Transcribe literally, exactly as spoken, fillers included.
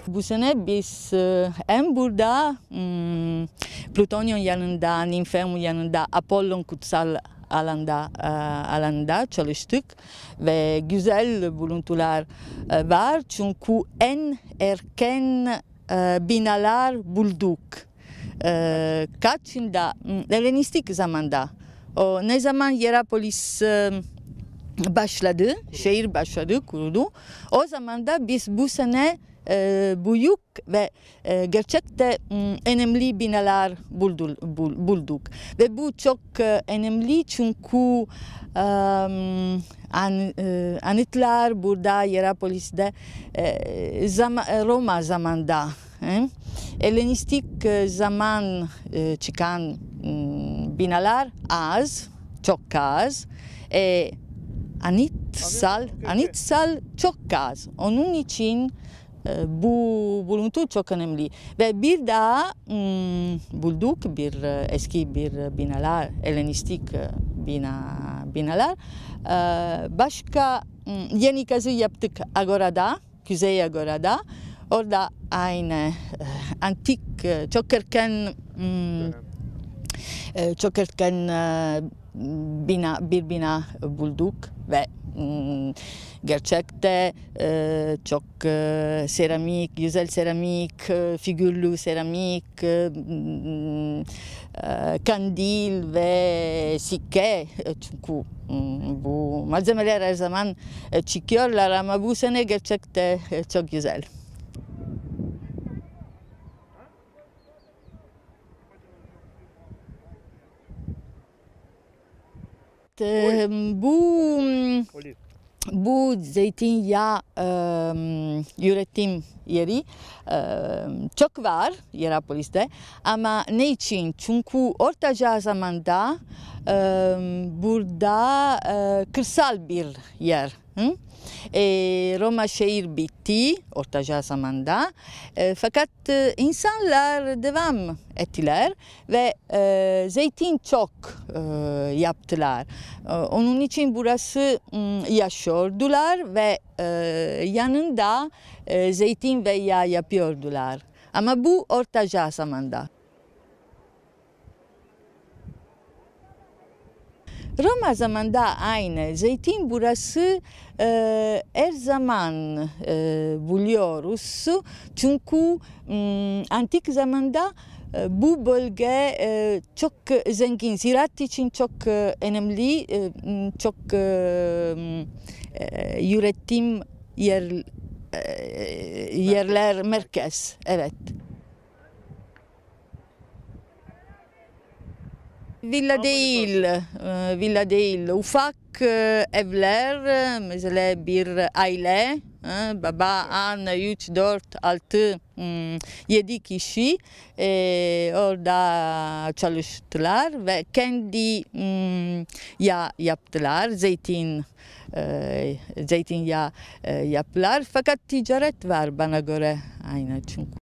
Bu sene biz e, hem burada hmm, Plutony'un yanında, Ninfeum yanında, Apollon kutsal alanda e, alanda çalıştık ve güzel buluntular e, var çünkü en erken e, binalar bulduk. E, kaçında? Helenistik zamanda. O ne zaman Hierapolis e, başladı, şehir başladı, kuruldu. O zaman da biz bu sene e, büyük ve e, gerçekten önemli binalar bulduk, bulduk. Ve bu çok e, önemli çünkü e, an, e, anıtlar burada Hierapolis'te e, zaman, Roma zamanında. E? Helenistik zaman e, çıkan e, binalar az, çok az. E, Anıtsal, anıtsal çok az. Onun için e, bu buluntu çok önemli. Ve bir daha mm, bulduk bir eski bir binalar, Helenistik bina, binalar. E, başka mm, yeni kazı yaptık Agora'da, Kuzey Agora'da. Orada aynı e, antik, çok erken mm, e, çok erken e, bina, bir bina bulduk ve mm, gerçekte e, çok e, seramik, güzel seramik, e, figürlü seramik, e, e, kandil ve sikke. Çünkü mm, bu malzemeler her zaman e, çıkıyorlar ama bu sene gerçekte e, çok güzel. Bu bu zeytinyağı e, üretim yeri e, çok var Hierapolis'te ama ne için? Çünkü Orta zamanda e, burada e, kırsal bir yer. Hı? E, Roma şehir bitti Orta zamanda e, fakat e, insanlar devam ettiler ve e, zeytin çok e, yaptılar. E, onun için burası e, yaşıyordular ve e, yanında e, zeytin ve yağ yapıyordular. Ama bu Orta zamanda. Roma zamanında aynı. Zeytin burası e, her zaman e, buluyoruz. Çünkü m, antik zamanda e, bu bölge e, çok zengin. Ziraat için çok e, önemli, e, çok e, e, üretim yer, e, yerler merkez. Evet. Villa değil, villa değil, ufak evler, mesela bir aile, baba, anne, üç, dört, altı, yedi kişi orada çalıştılar ve kendi yağ yaptılar, zeytin, zeytinyağı yaptılar fakat ticaret var bana göre aynı çünkü.